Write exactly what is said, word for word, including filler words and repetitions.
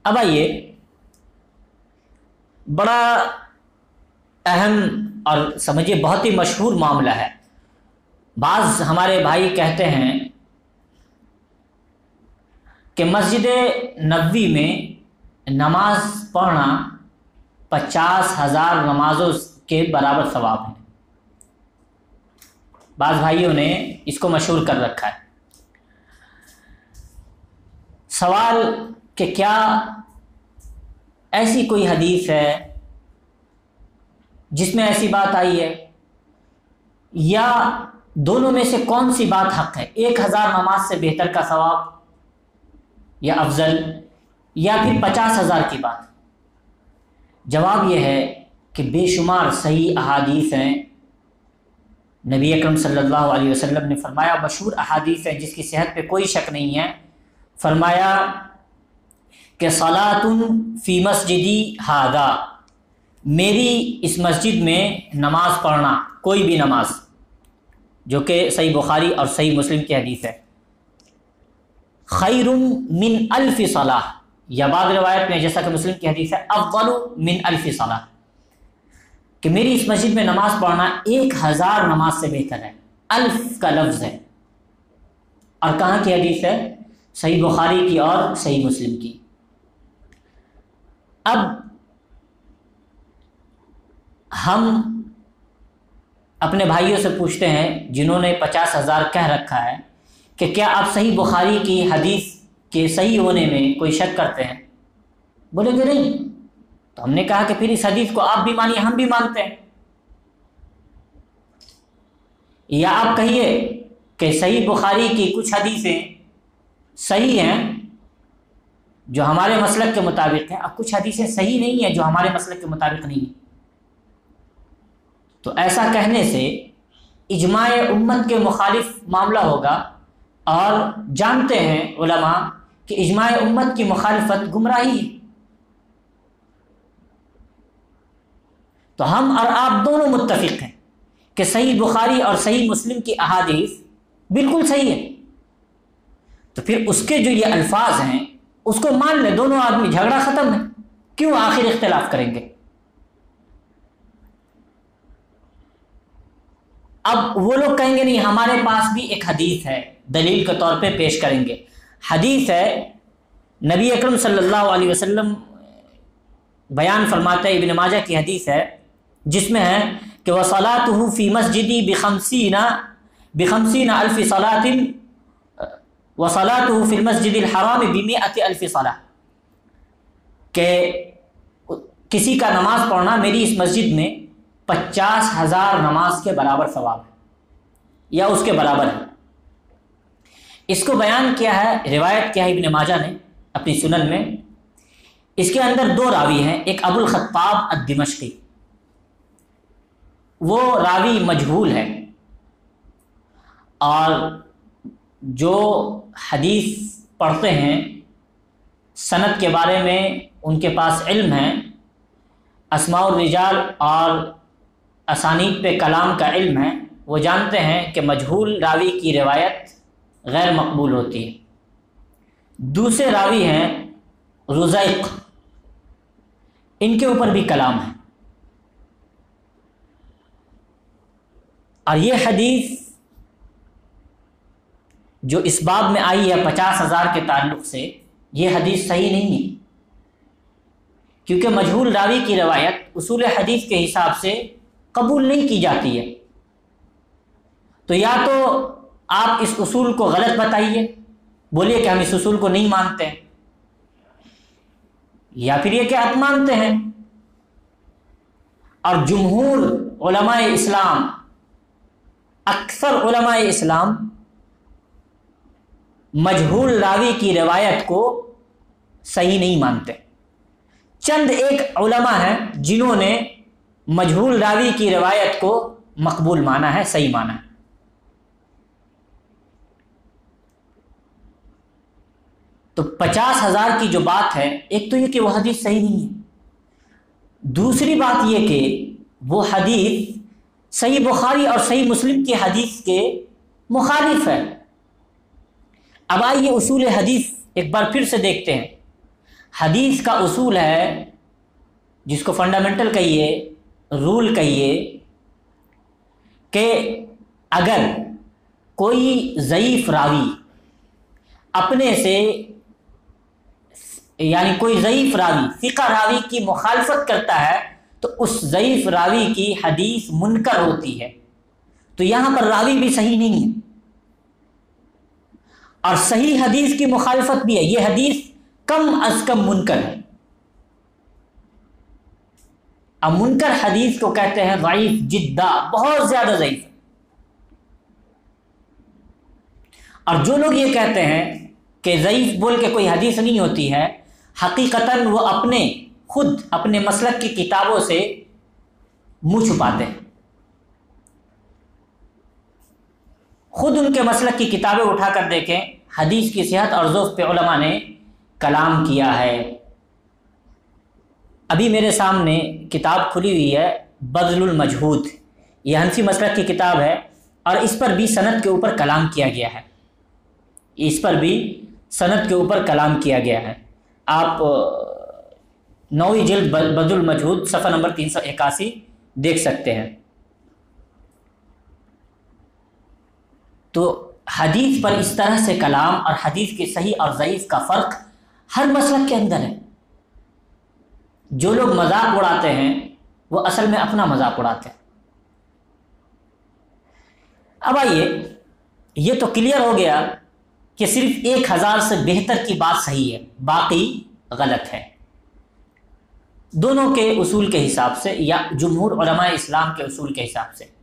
अब आइए, बड़ा अहम और समझिए बहुत ही मशहूर मामला है। बाज़ हमारे भाई कहते हैं कि मस्जिद नबवी में नमाज पढ़ना पचास हजार नमाजों के बराबर सवाब है। बाज़ भाइयों ने इसको मशहूर कर रखा है। सवाल कि क्या ऐसी कोई हदीस है जिसमें ऐसी बात आई है, या दोनों में से कौन सी बात हक है? एक हजार नमाज से बेहतर का सवाब या अफजल, या फिर पचास हजार की बात? जवाब यह है कि बेशुमार सही अहादीस हैं। नबी अकरम सल्लल्लाहु अलैहि वसल्लम ने फरमाया, मशहूर अहादीस है जिसकी सेहत पे कोई शक नहीं है, फरमाया कि सलातुन फी मस्जिदी हादा, मेरी इस मस्जिद में नमाज पढ़ना, कोई भी नमाज, जो कि सही बुखारी और सही मुस्लिम की हदीस है, खैरुम मिन अल्फि सलाह, या बाद रिवायत में जैसा कि मुस्लिम की हदीस है अफ़्ज़लु मिन अल्फि सलाह, कि मेरी इस मस्जिद में नमाज पढ़ना एक हज़ार नमाज से बेहतर है। अल्फ का लफ्ज़ है, और कहाँ की हदीस है? सही बुखारी की और सही मुस्लिम की। अब हम अपने भाइयों से पूछते हैं जिन्होंने पचास हज़ार कह रखा है कि क्या आप सही बुखारी की हदीस के सही होने में कोई शक करते हैं? बोलेंगे नहीं। तो हमने कहा कि फिर इस हदीस को आप भी मानिए, हम भी मानते हैं। या आप कहिए कि सही बुखारी की कुछ हदीसें सही हैं जो हमारे मसलक के मुताबिक हैं, अब कुछ हदीसें सही नहीं हैं जो हमारे मसलक के मुताबिक नहीं है। तो ऐसा कहने से इजमाए उम्मत के मुखालिफ मामला होगा, और जानते हैं उलमा कि इजमाए उम्मत की मुखालिफत गुमराही है। तो हम और आप दोनों मुत्तफिक हैं कि सही बुखारी और सही मुस्लिम की अहादीस बिल्कुल सही है। तो फिर उसके जो ये अल्फाज हैं उसको मान ले, दोनों आदमी, झगड़ा खत्म है। क्यों आखिर इख्तिलाफ करेंगे? अब वो लोग कहेंगे नहीं, हमारे पास भी एक हदीस है, दलील के तौर पे पेश करेंगे। हदीस है, नबी अकरम सल्लल्लाहु अलैहि वसल्लम बयान फरमाते हैं, इब्न माजा की हदीस है, जिसमें है कि वह सलातुहु फी मस्जिदी बिखमसीना बिखमसीना अल्फि सलातिन व सलातुहु फिल मस्जिदिल हराम बिमिअति अल्फि सलाह, के किसी का नमाज पढ़ना मेरी इस मस्जिद में पचास हजार नमाज के बराबर सवाब है, या उसके बराबर है। इसको बयान किया है, रिवायत किया है इब्न माजा ने अपनी सुनन में। इसके अंदर दो रावी हैं, एक अबुल खत्ताब अद-दिमश्की, वो रावी मजहूल है, और जो हदीस पढ़ते हैं सनद के बारे में उनके पास इल्म है, अस्माउर रिजाल और असानीद पे कलाम का इल्म है, वो जानते हैं कि मजहूल रावी की रिवायत गैर मकबूल होती है। दूसरे रावी हैं रुज़ैक, इनके ऊपर भी कलाम है, और ये हदीस जो इस बाब में आई है पचास हजार के ताल्लुक से, ये हदीस सही नहीं है, क्योंकि मजहूल रावी की रवायत उसूल हदीस के हिसाब से कबूल नहीं की जाती है। तो या तो आप इस उसूल को गलत बताइए, बोलिए कि हम इस उसूल को नहीं मानते हैं, या फिर ये कि आप मानते हैं। और जुमहूर उलमाए इस्लाम, अक्सर उलमाए इस्लाम मजहूल रावी की रिवायत को सही नहीं मानते। चंद एक उलमा हैं जिन्होंने मजहूल रावी की रिवायत को मकबूल माना है, सही माना है। तो पचास हजार की जो बात है, एक तो ये कि वह हदीस सही नहीं है, दूसरी बात ये कि वो हदीस सही बुखारी और सही मुस्लिम की हदीस के मुखालिफ है। अब आइए उसूल हदीस एक बार फिर से देखते हैं। हदीस का उसूल है, जिसको फंडामेंटल कहिए, रूल कहिए, कि अगर कोई ज़ईफ़ रावी अपने से, यानी कोई ज़ईफ़ रावी फ़िक़ा रावी की मुखालफत करता है तो उस ज़ईफ़ रावी की हदीस मुनकर होती है। तो यहाँ पर रावी भी सही नहीं है और सही हदीस की मुखालफत भी है। ये हदीस कम अज कम मुनकर है। अब मुनकर हदीस को कहते हैं ज़ईफ़ जिद्दा, बहुत ज़्यादा ज़ईफ़। और जो लोग ये कहते हैं कि ज़ईफ़ बोल के कोई हदीस नहीं होती है, हकीकतन वो अपने खुद अपने मसलक की किताबों से मुँह छुपाते हैं। खुद उनके मसलक की किताबें उठाकर देखें, हदीस की सेहत और ज़ौफ़ पे उलमा ने कलाम किया है। अभी मेरे सामने किताब खुली हुई है बज़्लुल मजहूद, यह हनफी मसलक की किताब है और इस पर भी सनद के ऊपर कलाम किया गया है। इस पर भी सनद के ऊपर कलाम किया गया है। आप नौवीं जिल्द बज़्लुल मजहूद सफ़ा नंबर तीन सौ इक्यासी देख सकते हैं। तो हदीस पर इस तरह से कलाम और हदीस के सही और ज़ईफ़ का फ़र्क हर मसलक के अंदर है। जो लोग मजाक उड़ाते हैं वो असल में अपना मजाक उड़ाते हैं। अब आइए, ये तो क्लियर हो गया कि सिर्फ एक हज़ार से बेहतर की बात सही है, बाकी गलत है। दोनों के उसूल के हिसाब से या जुमहूर उलमाए इस्लाम के उसूल के हिसाब से।